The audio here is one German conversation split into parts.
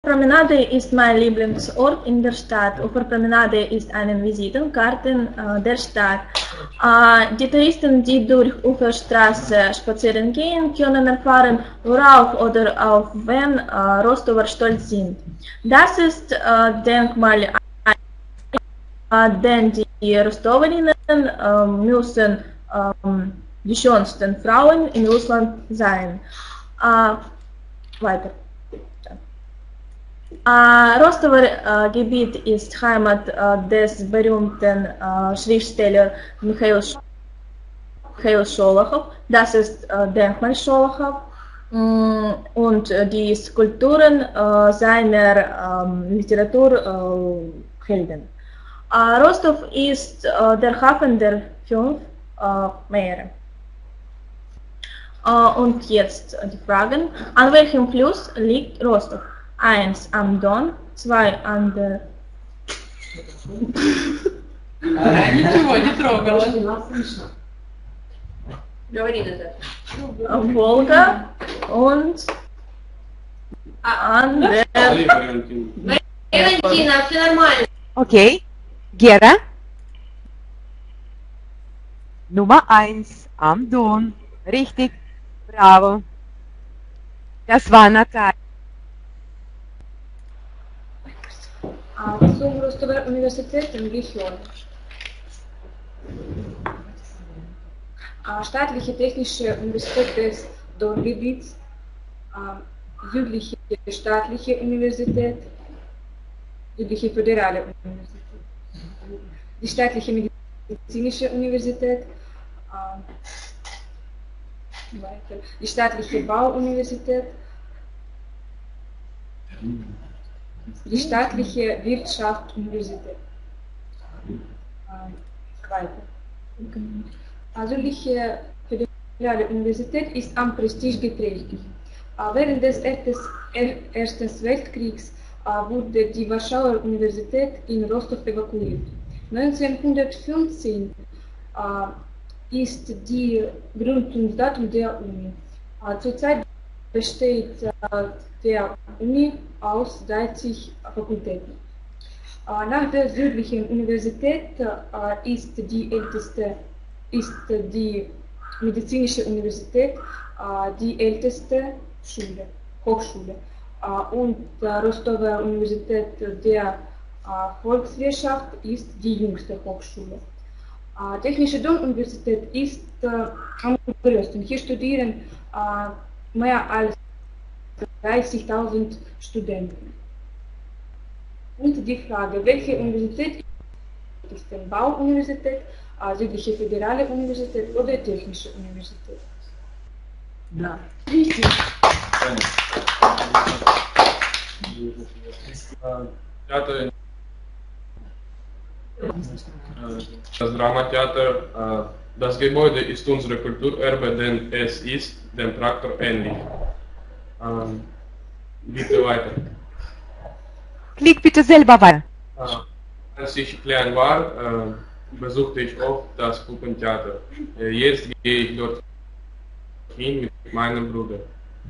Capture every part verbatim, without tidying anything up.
Uferpromenade ist mein Lieblingsort in der Stadt. Uferpromenade ist eine Visitenkarte äh, der Stadt. Äh, die Touristen, die durch Uferstraße spazieren gehen, können erfahren, worauf oder auf wen äh, Rostover stolz sind. Das ist äh, Denkmal, äh, denn die Rostoverinnen äh, müssen äh, die schönsten Frauen in Russland sein. Äh, weiter. Äh, Rostover äh, Gebiet ist Heimat äh, des berühmten äh, Schriftstellers Michail, Sch Michail Scholochow. Das ist äh, Denkmal Scholochow mm, und äh, die Skulpturen äh, seiner ähm, Literaturhelden. Äh, Rostov ist äh, der Hafen der fünf äh, Meere. Äh, und jetzt äh, die Fragen. An welchem Fluss liegt Rostov? Eins am Don, zwei an der... Ничего не трогала. Говори назад. Волга und an der... Валентина, все нормально. Okay. Gera? Nummer eins am Don. Richtig. Bravo. Das war Natalia. Zum Rostover Universität in Region. Staatliche Technische Universität des Dongebiets, südliche staatliche Universität, südliche föderale Universität, die staatliche medizinische Universität, die staatliche Bauuniversität, die staatliche Wirtschaftsuniversität. Weiter. Südliche föderale Universität ist am Prestige geträchtig. Während des Ersten Weltkriegs wurde die Warschauer Universität in Rostov evakuiert. neunzehnhundertfünfzehn ist die Gründungsdatum der Uni. Zurzeit besteht der Uni aus dreißig Fakultäten. Nach der südlichen Universität ist die älteste ist die medizinische Universität die älteste Schule, Hochschule. Und die Rostover Universität der Volkswirtschaft ist die jüngste Hochschule. Technische Don-Universität ist am größten. Hier studieren mehr als dreißigtausend Studenten. Und die Frage, welche Universität ist die Bauuniversität, Südliche Föderale Universität oder Technische Universität? Ja, richtig. Theater, das Dramatheater, das Gebäude ist unser Kulturerbe, denn es ist dem Traktor ähnlich. Bitte weiter. Klick bitte selber weiter. Als ich klein war, besuchte ich oft das Puppentheater. Jetzt gehe ich dorthin mit meinem Bruder.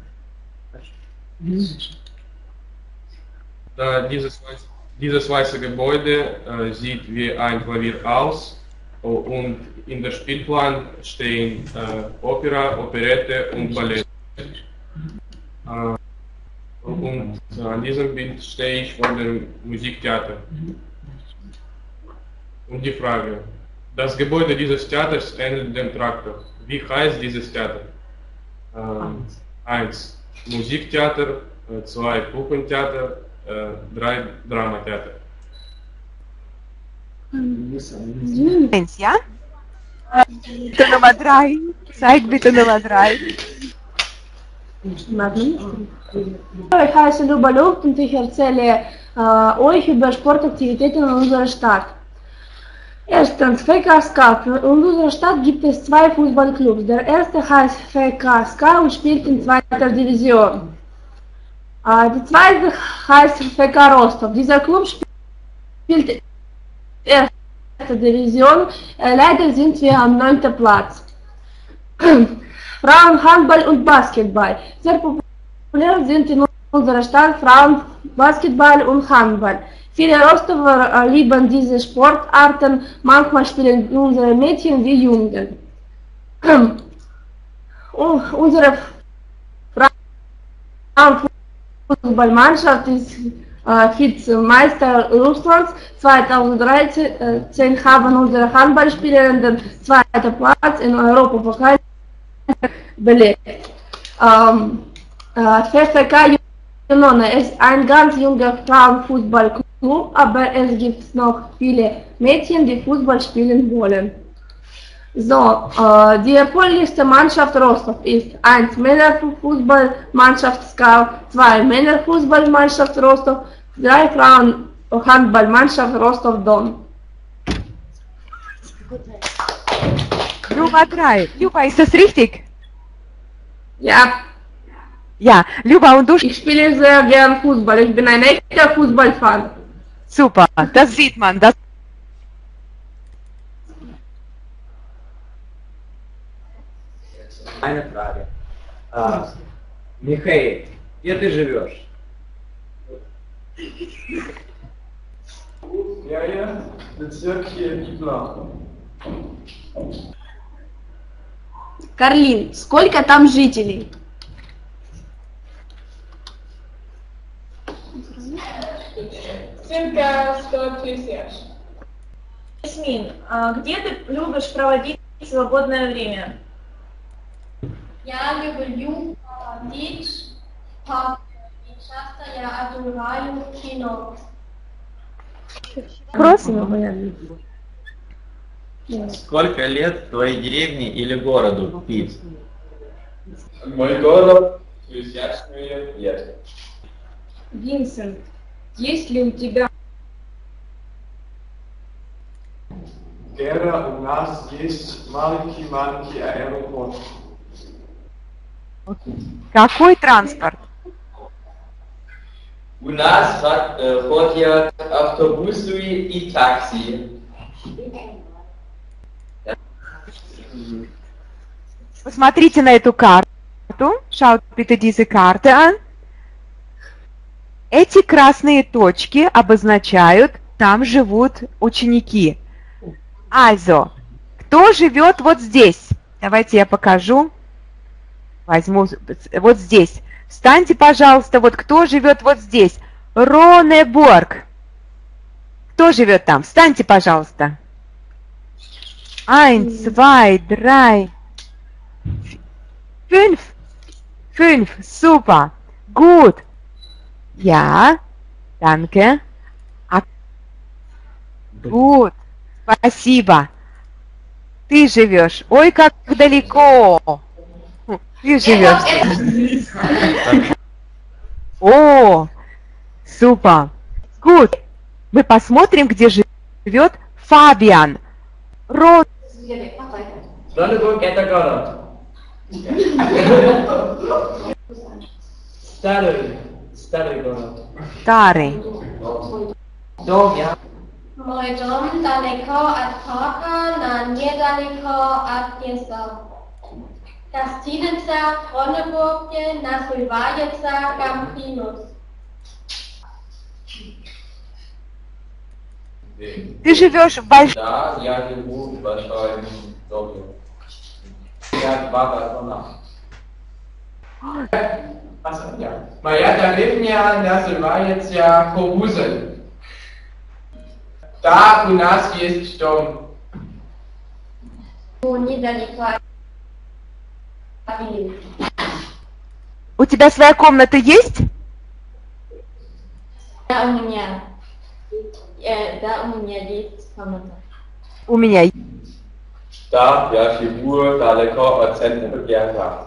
Dieses, dieses weiße Gebäude äh, sieht wie ein Klavier aus und in der Spielplan stehen äh, Opera, Operette und Ballett. Äh, und äh, an diesem Bild stehe ich vor dem Musiktheater. Und die Frage, das Gebäude dieses Theaters ähnelt dem Traktor. Wie heißt dieses Theater? Äh, eins Musiktheater, äh, zwei Puppentheater, äh, drei Dramatheater. Eins, ja? Bitte Nummer drei. Zeig bitte Nummer drei. Ich heiße Luba Luft und ich erzähle äh, euch über Sportaktivitäten in unserer Stadt. Erstens, F K Ska. In unserer Stadt gibt es zwei Fußballclubs. Der erste heißt F K Ska und spielt in zweiter Division. Äh, die zweite heißt F K Rostov. Dieser Club spielt in erster Division. Äh, leider sind wir am neunten Platz. Frauen, Handball und Basketball. Sehr populär sind in unserer Stadt Frauenbasketball und Handball. Viele Rostover lieben diese Sportarten, manchmal spielen unsere Mädchen wie Jungen. Unsere Frauenfußballmannschaft ist äh, Vizemeister Russlands. zweitausenddreizehn haben unsere Handballspieler den zweiten Platz in Europapokal belegt. Ähm, äh, V F K Junone ist ein ganz junger Frauenfußballklub, aber es gibt noch viele Mädchen, die Fußball spielen wollen. So, äh, die erfolgreichste Mannschaft Rostov ist eins Männerfußballmannschaft Skau, zwei Männerfußballmannschaft Rostov, drei Frauenhandballmannschaft Rostov-Don. Nummer drei. Люба, ist das richtig? Ja, Ja, Люба, und du... ich spiele sehr gern Fußball. Ich bin ein echter Fußballfan. Super, das sieht man. Das Eine Frage. А, Михаил, где ты живешь? Ferien, Bezirk hier in Ibla. Карлин, сколько там жителей? Circa сто тысяч. Ясмин, а где ты любишь проводить свободное время? Я люблю ходить в парк и часто я отдыхаю в кино. Просим. Сколько лет твоей деревне или городу, Пит? Мой город тридцать лет. Винсент, есть ли у тебя... Gera, у нас есть маленький-маленький аэропорт. Какой транспорт? У нас ходят автобусы и такси. Посмотрите на эту карту. Schaut bitte diese Karte an. Эти красные точки обозначают, там живут ученики. Also, кто живет вот здесь? Давайте я покажу. Возьму вот здесь. Встаньте, пожалуйста, вот кто живет вот здесь. Ронеборг. Кто живет там? Встаньте, пожалуйста. Eins, zwei, drei, fünf. Fünf. Super. Gut. Ja. Danke. Gut. Спасибо. Ты живешь. Ой, как далеко. Ты живешь. О, супер. Gut. Мы посмотрим, где живет Фабиан. Рот. Ronneburg это город. Старый, старый город. Старый. Дом, я. Мой дом далеко от парка, на недалеко от леса. Гостиница в Роннебурге называется Гампинус. Ты живешь в большом... Да, я живу в большом доме. Я два балкона. Моя деревня называется Кобузель. Да, у нас есть дом. Недалеко от Вильны. У тебя своя комната есть? Да, у меня. Э, да, у меня есть комната. У меня. Да, я живу далеко от центра города.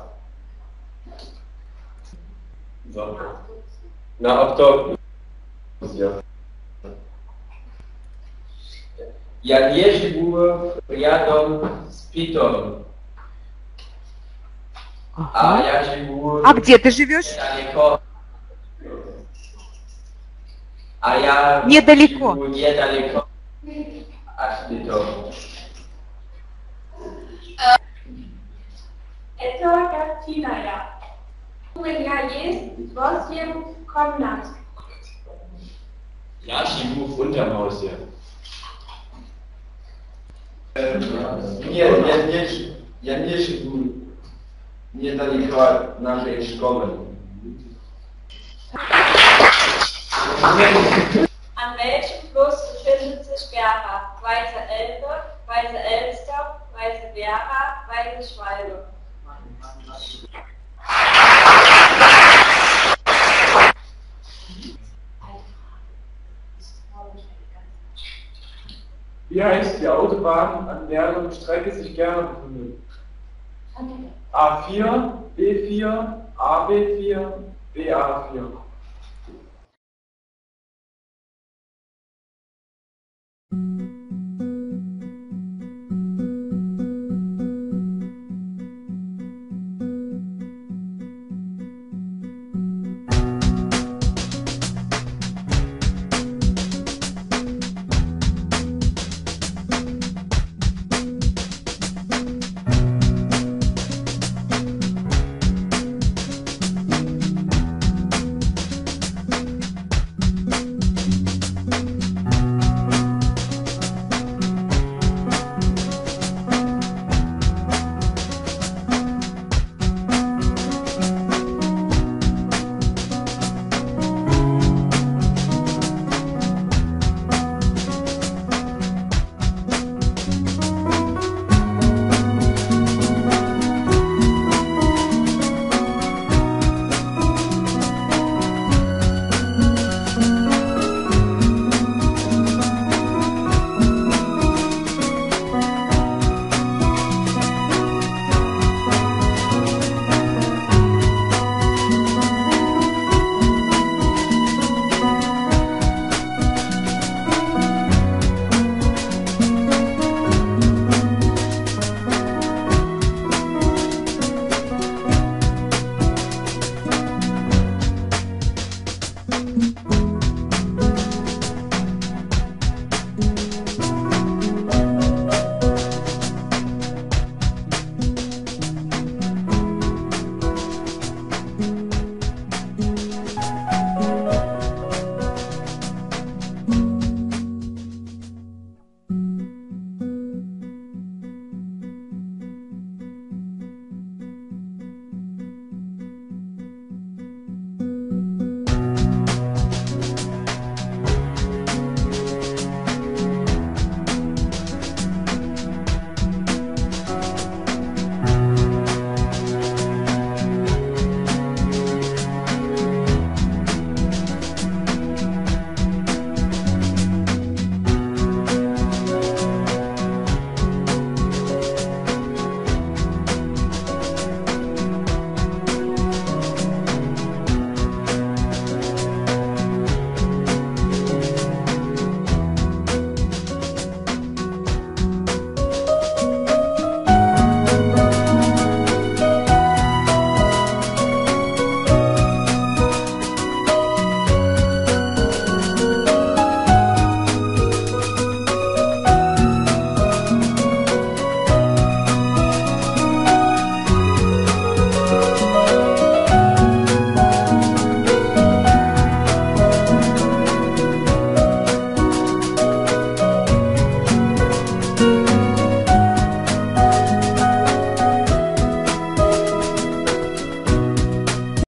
На автобусе. Я не живу рядом с Питом. А я живу... А где ты живешь? Далеко. А я Недалеко. живу недалеко от Пита. Это гостиная. меня есть восемь комнат. Я живу в unterm Haus hier. Нет, я не, я не живу недалеко от нашей школы. An welchem Fluss befindet sich Gera? Weiße Elbe, Weiße Elster, Weiße Werra, Weiße Schwalbe. Wie heißt die Autobahn, an deren Strecke sich Gera befindet? A vier, B vier, A B vier, B A vier. Thank you.